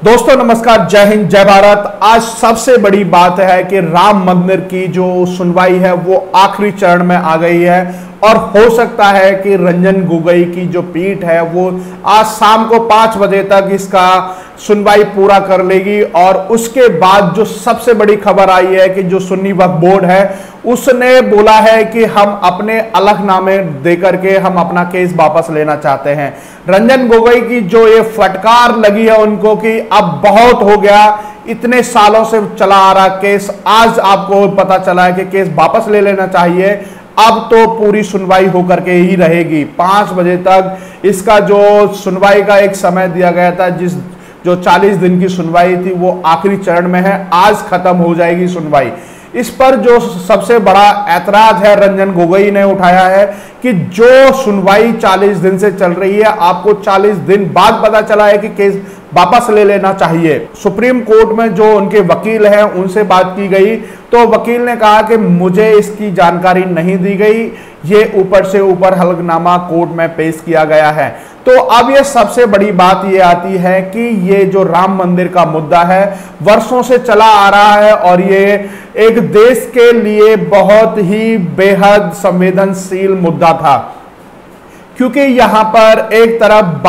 दोस्तों नमस्कार, जय हिंद, जय भारत। आज सबसे बड़ी बात है कि राम मंदिर की जो सुनवाई है वो आखिरी चरण में आ गई है और हो सकता है कि रंजन गोगोई की जो पीठ है वो आज शाम को 5 बजे तक इसका सुनवाई पूरा कर लेगी। और उसके बाद जो सबसे बड़ी खबर आई है कि जो सुन्नी वक्फ बोर्ड है उसने बोला है कि हम अपने अलगनामे देकर के हम अपना केस वापस लेना चाहते हैं। रंजन गोगोई की जो ये फटकार लगी है उनको कि अब बहुत हो गया, इतने सालों से चला आ रहा केस, आज आपको पता चला है कि केस वापस ले लेना चाहिए। अब तो पूरी सुनवाई होकर के ही रहेगी। 5 बजे तक इसका जो सुनवाई का एक समय दिया गया था, जो 40 दिन की सुनवाई थी वो आखिरी चरण में है। आज खत्म हो जाएगी सुनवाई। इस पर जो सबसे बड़ा ऐतराज है रंजन गोगोई ने उठाया है कि जो सुनवाई 40 दिन से चल रही है, आपको 40 दिन बाद पता चला है कि केस वापस ले लेना चाहिए। सुप्रीम कोर्ट में जो उनके वकील हैं उनसे बात की गई तो वकील ने कहा कि मुझे इसकी जानकारी नहीं दी गई, ये ऊपर से ऊपर हलफनामा कोर्ट में पेश किया गया है। तो अब ये सबसे बड़ी बात ये आती है कि ये जो राम मंदिर का मुद्दा है वर्षों से चला आ रहा है और ये एक देश के लिए बहुत ही बेहद संवेदनशील मुद्दा था, क्योंकि यहां पर एक तरफ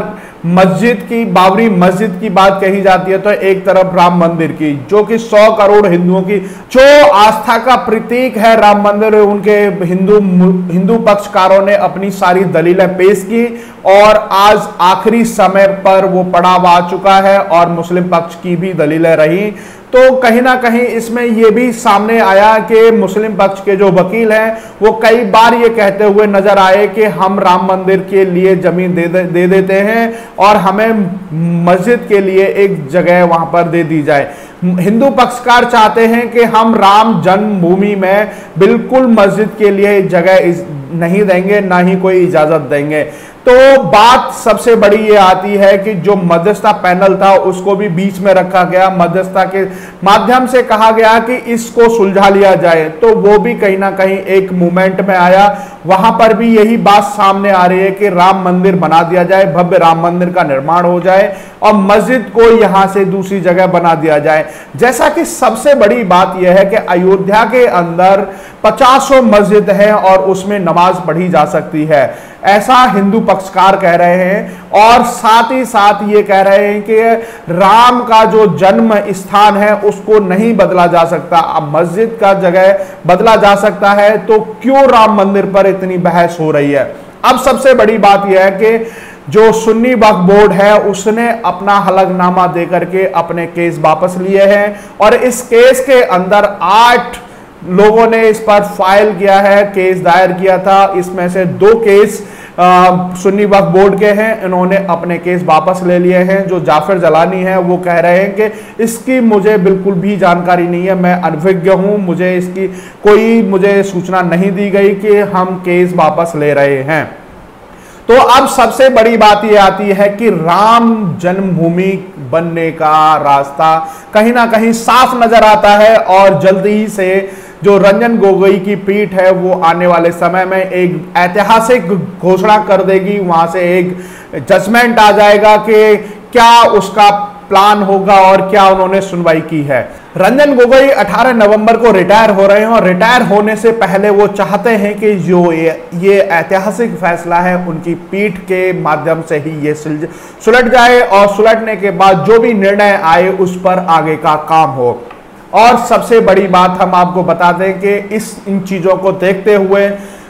बाबरी मस्जिद की बात कही जाती है तो एक तरफ राम मंदिर की, जो कि 100 करोड़ हिंदुओं की जो आस्था का प्रतीक है राम मंदिर। उनके हिंदू पक्षकारों ने अपनी सारी दलीलें पेश की और आज आखिरी समय पर वो पड़ाव आ चुका है और मुस्लिम पक्ष की भी दलीलें रही। तो कहीं ना कहीं इसमें यह भी सामने आया कि मुस्लिम पक्ष के जो वकील हैं वो कई बार ये कहते हुए नजर आए कि हम राम मंदिर के लिए जमीन दे देते हैं और हमें मस्जिद के लिए एक जगह वहां पर दे दी जाए। हिंदू पक्षकार चाहते हैं कि हम राम जन्मभूमि में बिल्कुल मस्जिद के लिए जगह नहीं देंगे, ना ही कोई इजाजत देंगे। तो बात सबसे बड़ी ये आती है कि जो मध्यस्थता पैनल था उसको भी बीच में रखा गया, मध्यस्थता के माध्यम से कहा गया कि इसको सुलझा लिया जाए, तो वो भी कहीं ना कहीं एक मूवमेंट में आया। वहां पर भी यही बात सामने आ रही है कि राम मंदिर बना दिया जाए, भव्य राम मंदिर का निर्माण हो जाए और मस्जिद को यहां से दूसरी जगह बना दिया जाए। जैसा कि सबसे बड़ी बात यह है कि अयोध्या के अंदर 50 मस्जिद है और उसमें नमाज पढ़ी जा सकती है, ऐसा हिंदू पक्षकार कह रहे हैं। और साथ ही साथ ये कह रहे हैं कि राम का जो जन्म स्थान है उसको नहीं बदला जा सकता, अब मस्जिद का जगह बदला जा सकता है, तो क्यों राम मंदिर पर इतनी बहस हो रही है। अब सबसे बड़ी बात यह है कि जो सुन्नी वक्फ बोर्ड है उसने अपना हलफनामा देकर के अपने केस वापस लिए हैं और इस केस के अंदर 8 लोगों ने इस पर फाइल किया है, केस दायर किया था। इसमें से 2 केस सुन्नी वक्फ बोर्ड के हैं, इन्होंने अपने केस वापस ले लिए हैं। जो जाफर जलानी है वो कह रहे हैं कि इसकी मुझे बिल्कुल भी जानकारी नहीं है, मैं अनभिज्ञ हूं, मुझे इसकी कोई सूचना नहीं दी गई कि हम केस वापस ले रहे हैं। तो अब सबसे बड़ी बात यह आती है कि राम जन्मभूमि बनने का रास्ता कहीं ना कहीं साफ नजर आता है और जल्दी ही से जो रंजन गोगोई की पीठ है वो आने वाले समय में एक ऐतिहासिक घोषणा कर देगी, वहां से एक जजमेंट आ जाएगा कि क्या उसका प्लान होगा और क्या उन्होंने सुनवाई की है। रंजन गोगोई 18 नवंबर को रिटायर हो रहे हैं और रिटायर होने से पहले वो चाहते हैं कि जो ये ऐतिहासिक फैसला है उनकी पीठ के माध्यम से ही ये सुलट जाए और सुलटने के बाद जो भी निर्णय आए उस पर आगे का काम हो। और सबसे बड़ी बात हम आपको बता दें कि इन चीजों को देखते हुए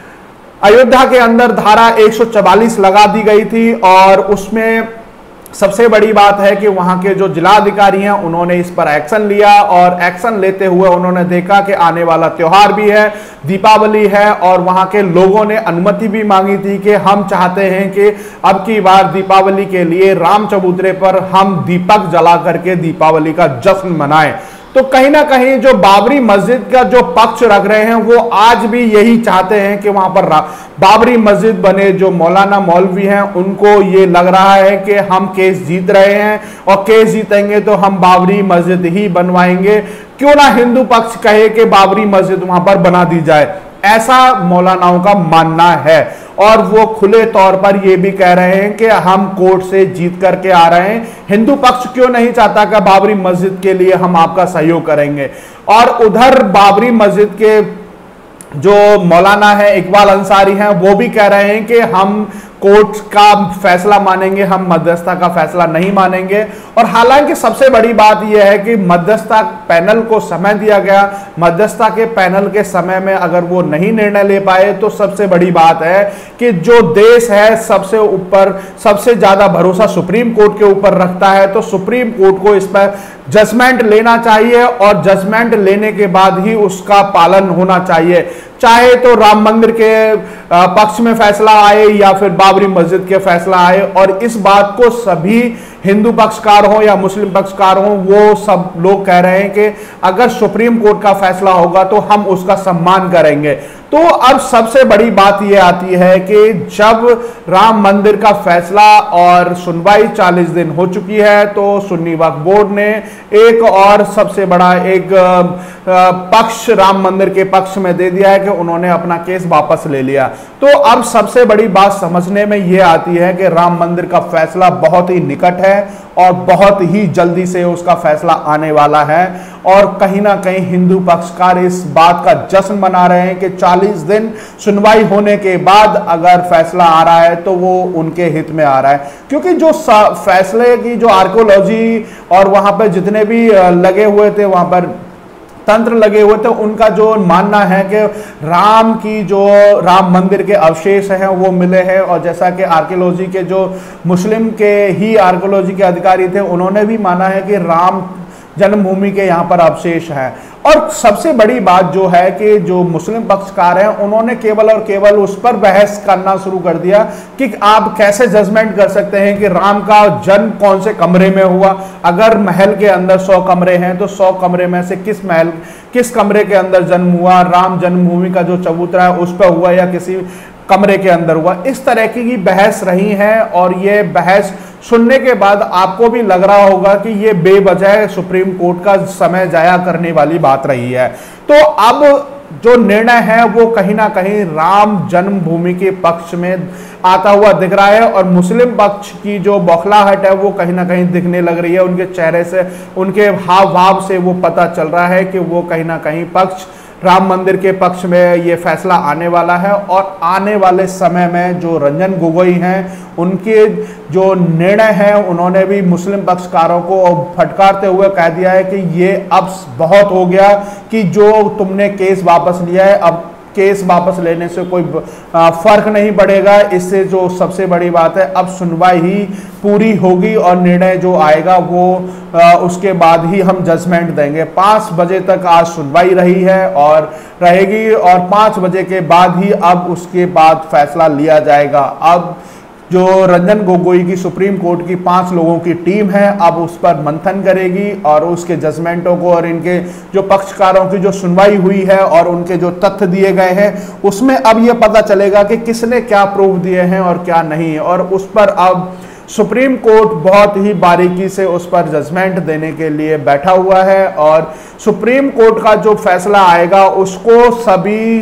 अयोध्या के अंदर धारा 144 लगा दी गई थी और उसमें सबसे बड़ी बात है कि वहां के जो जिलाधिकारी हैं उन्होंने इस पर एक्शन लिया और एक्शन लेते हुए उन्होंने देखा कि आने वाला त्योहार भी है, दीपावली है, और वहां के लोगों ने अनुमति भी मांगी थी कि हम चाहते हैं कि अब की बार दीपावली के लिए राम चबूतरे पर हम दीपक जला करके दीपावली का जश्न मनाएं। तो कहीं ना कहीं जो बाबरी मस्जिद का जो पक्ष रख रहे हैं वो आज भी यही चाहते हैं कि वहां पर बाबरी मस्जिद बने। जो मौलाना मौलवी हैं उनको ये लग रहा है कि हम केस जीत रहे हैं और केस जीतेंगे तो हम बाबरी मस्जिद ही बनवाएंगे, क्यों ना हिंदू पक्ष कहे कि बाबरी मस्जिद वहां पर बना दी जाए। ऐसा मौलानाओं का मानना है। और वो खुले तौर पर ये भी कह रहे हैं कि हम कोर्ट से जीत करके आ रहे हैं, हिंदू पक्ष क्यों नहीं चाहता कि बाबरी मस्जिद के लिए हम आपका सहयोग करेंगे। और उधर बाबरी मस्जिद के जो मौलाना है इकबाल अंसारी हैं, वो भी कह रहे हैं कि हम कोर्ट का फैसला मानेंगे, हम मध्यस्थता का फैसला नहीं मानेंगे। और हालांकि सबसे बड़ी बात यह है कि मध्यस्थता पैनल को समय दिया गया, मध्यस्थता के पैनल के समय में अगर वो नहीं निर्णय ले पाए तो सबसे बड़ी बात है कि जो देश है सबसे ऊपर सबसे ज्यादा भरोसा सुप्रीम कोर्ट के ऊपर रखता है, तो सुप्रीम कोर्ट को इस पर जजमेंट लेना चाहिए और जजमेंट लेने के बाद ही उसका पालन होना चाहिए। चाहे तो राम मंदिर के पक्ष में फैसला आए या फिर बाबरी मस्जिद के फैसला आए, और इस बात को सभी हिंदू पक्षकार हो या मुस्लिम पक्षकार हो, वो सब लोग कह रहे हैं कि अगर सुप्रीम कोर्ट का फैसला होगा तो हम उसका सम्मान करेंगे। तो अब सबसे बड़ी बात यह आती है कि जब राम मंदिर का फैसला और सुनवाई 40 दिन हो चुकी है, तो सुन्नी वक्फ बोर्ड ने एक और सबसे बड़ा एक पक्ष राम मंदिर के पक्ष में दे दिया है कि उन्होंने अपना केस वापस ले लिया। तो अब सबसे बड़ी बात समझने में यह आती है कि राम मंदिर का फैसला बहुत ही निकट है और बहुत ही जल्दी से उसका फैसला आने वाला है। और कहीं ना कहीं हिंदू पक्षकार इस बात का जश्न मना रहे हैं कि 40 दिन सुनवाई होने के बाद अगर फैसला आ रहा है तो वो उनके हित में आ रहा है, क्योंकि जो फैसले की जो आर्कियोलॉजी और वहां पर जितने भी लगे हुए थे, वहां पर तंत्र लगे हुए थे, उनका जो मानना है कि राम की जो राम मंदिर के अवशेष हैं वो मिले हैं। और जैसा कि आर्कियोलॉजी के जो मुस्लिम के ही आर्कियोलॉजी के अधिकारी थे, उन्होंने भी माना है कि राम जन्मभूमि के यहाँ पर अवशेष हैं। और सबसे बड़ी बात जो है कि जो मुस्लिम पक्षकार हैं, उन्होंने केवल और केवल उस पर बहस करना शुरू कर दिया कि आप कैसे जजमेंट कर सकते हैं कि राम का जन्म कौन से कमरे में हुआ। अगर महल के अंदर 100 कमरे हैं तो 100 कमरे में से किस कमरे के अंदर जन्म हुआ, राम जन्मभूमि का जो चबूतरा है उस पर हुआ या किसी कमरे के अंदर हुआ। इस तरह की बहस रही है और ये बहस सुनने के बाद आपको भी लग रहा होगा कि ये बेवजह सुप्रीम कोर्ट का समय जाया करने वाली बात रही है। तो अब जो निर्णय है वो कहीं ना कहीं राम जन्मभूमि के पक्ष में आता हुआ दिख रहा है और मुस्लिम पक्ष की जो बौखलाहट है वो कहीं ना कहीं दिखने लग रही है। उनके चेहरे से, उनके हाव भाव से वो पता चल रहा है कि वो कहीं ना कहीं पक्ष राम मंदिर के पक्ष में ये फैसला आने वाला है। और आने वाले समय में जो रंजन गोगोई हैं, उनके जो निर्णय है, उन्होंने भी मुस्लिम पक्षकारों को फटकारते हुए कह दिया है कि ये अब बहुत हो गया कि जो तुमने केस वापस लिया है, अब केस वापस लेने से कोई फर्क नहीं पड़ेगा। इससे जो सबसे बड़ी बात है, अब सुनवाई ही पूरी होगी और निर्णय जो आएगा वो उसके बाद ही हम जजमेंट देंगे। 5 बजे तक आज सुनवाई रही है और रहेगी, और 5 बजे के बाद ही अब उसके बाद फैसला लिया जाएगा। अब जो रंजन गोगोई की सुप्रीम कोर्ट की 5 लोगों की टीम है, अब उस पर मंथन करेगी और उसके जजमेंटों को और इनके जो पक्षकारों की जो सुनवाई हुई है और उनके जो तथ्य दिए गए हैं, उसमें अब यह पता चलेगा कि किसने क्या प्रूफ दिए हैं और क्या नहीं। और उस पर अब सुप्रीम कोर्ट बहुत ही बारीकी से उस पर जजमेंट देने के लिए बैठा हुआ है। और सुप्रीम कोर्ट का जो फैसला आएगा उसको सभी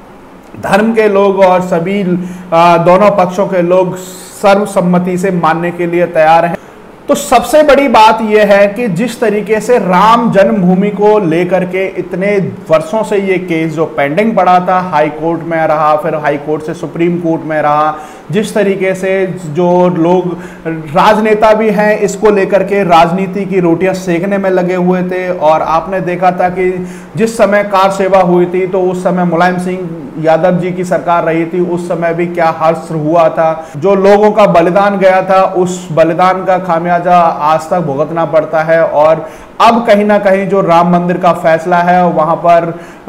धर्म के लोग और सभी दोनों पक्षों के लोग सर्वसम्मति से मानने के लिए तैयार हैं। तो सबसे बड़ी बात यह है कि जिस तरीके से राम जन्मभूमि को लेकर के इतने वर्षों से ये केस जो पेंडिंग पड़ा था, हाई कोर्ट में रहा, फिर हाई कोर्ट से सुप्रीम कोर्ट में रहा, जिस तरीके से जो लोग राजनेता भी हैं इसको लेकर के राजनीति की रोटियां सेकने में लगे हुए थे। और आपने देखा था कि जिस समय कार सेवा हुई थी तो उस समय मुलायम सिंह यादव जी की सरकार रही थी, उस समय भी क्या हर्ष हुआ था। जो लोगों का बलिदान गया था, उस बलिदान का खामियाजा आज तक भुगतना पड़ता है। और अब कहीं ना कहीं जो राम मंदिर का फैसला है, वहां पर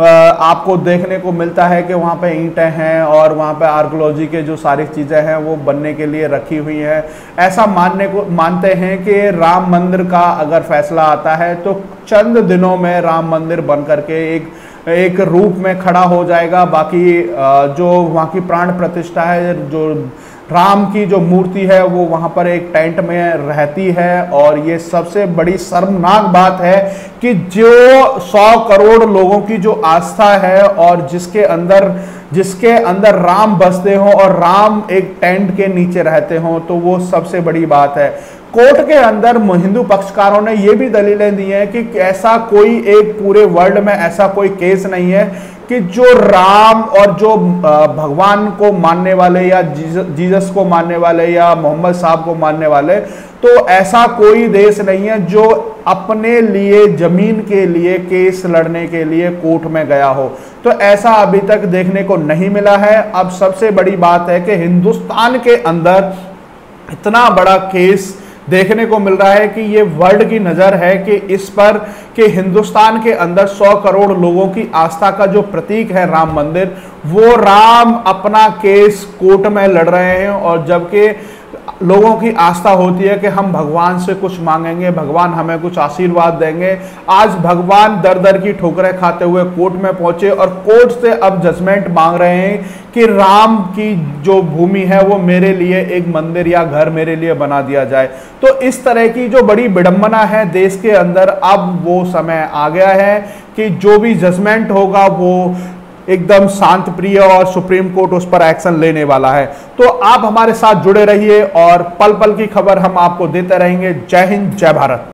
आपको देखने को मिलता है कि वहां पे ईंटें हैं और वहां पे आर्कियोलॉजी के जो सारी चीजें हैं वो बनने के लिए रखी हुई हैं। ऐसा मानते हैं कि राम मंदिर का अगर फैसला आता है तो चंद दिनों में राम मंदिर बन करके एक रूप में खड़ा हो जाएगा। बाकी जो वहाँ की प्राण प्रतिष्ठा है, जो राम की जो मूर्ति है वो वहां पर एक टेंट में रहती है। और ये सबसे बड़ी शर्मनाक बात है कि जो 100 करोड़ लोगों की जो आस्था है और जिसके अंदर राम बसते हो और राम एक टेंट के नीचे रहते हो, तो वो सबसे बड़ी बात है। कोर्ट के अंदर हिंदू पक्षकारों ने यह भी दलीलें दी हैं कि ऐसा कोई एक पूरे वर्ल्ड में ऐसा कोई केस नहीं है कि जो राम और जो भगवान को मानने वाले या जीसस को मानने वाले या मोहम्मद साहब को मानने वाले, तो ऐसा कोई देश नहीं है जो अपने लिए जमीन के लिए केस लड़ने के लिए कोर्ट में गया हो। तो ऐसा अभी तक देखने को नहीं मिला है। अब सबसे बड़ी बात है कि हिंदुस्तान के अंदर इतना बड़ा केस देखने को मिल रहा है कि ये वर्ल्ड की नजर है कि इस पर कि हिंदुस्तान के अंदर 100 करोड़ लोगों की आस्था का जो प्रतीक है राम मंदिर, वो राम अपना केस कोर्ट में लड़ रहे हैं। और जबकि लोगों की आस्था होती है कि हम भगवान से कुछ मांगेंगे, भगवान हमें कुछ आशीर्वाद देंगे, आज भगवान दर दर की ठोकरें खाते हुए कोर्ट में पहुंचे और कोर्ट से अब जजमेंट मांग रहे हैं कि राम की जो भूमि है वो मेरे लिए एक मंदिर या घर मेरे लिए बना दिया जाए। तो इस तरह की जो बड़ी विडंबना है देश के अंदर, अब वो समय आ गया है कि जो भी जजमेंट होगा वो एकदम शांत प्रिय और सुप्रीम कोर्ट उस पर एक्शन लेने वाला है। तो आप हमारे साथ जुड़े रहिए और पल पल की खबर हम आपको देते रहेंगे। जय हिंद, जय भारत।